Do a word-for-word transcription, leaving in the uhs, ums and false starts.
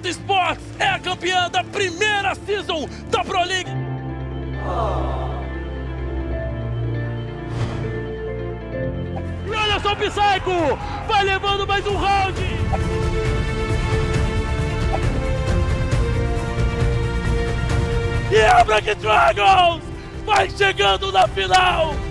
Beta Sports é a campeã da primeira season da Pro League. E olha só o Psycho, vai levando mais um round. E a Black Dragons vai chegando na final.